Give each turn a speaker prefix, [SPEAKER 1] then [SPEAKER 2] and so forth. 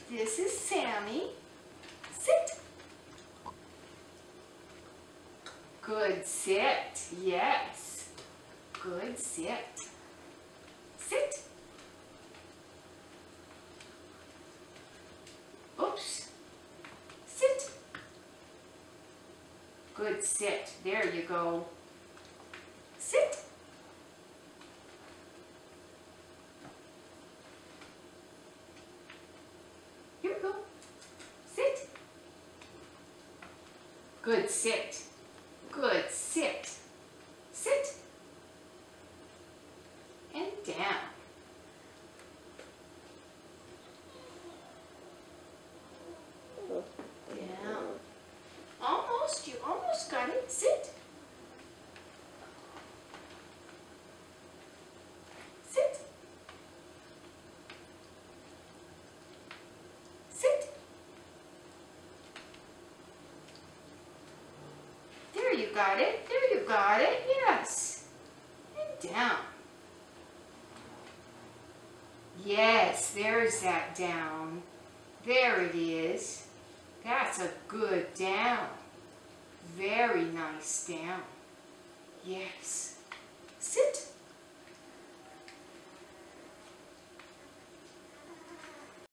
[SPEAKER 1] This is Sammy. Sit. Good sit. Yes. Good sit. Sit. Oops. Sit. Good sit. There you go. Sit. Here we go. Sit. Good sit. Good sit. Sit. And down. Down. Almost. You almost got it. Sit. Sit. Sit. There you got it. There you got it. Yes. And down. Yes, there's that down. There it is. That's a good down. Very nice down. Yes. Sit.